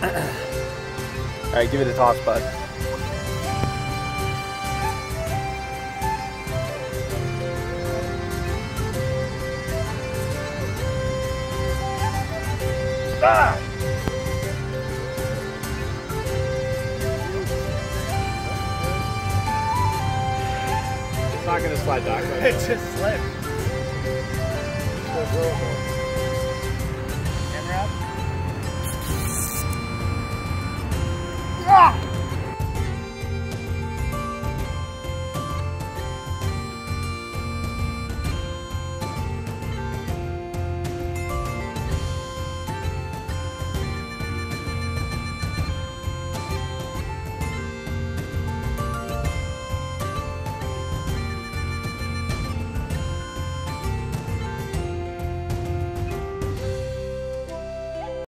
All right, give it a toss, bud. Ah! It's not going to slide back. It just slipped.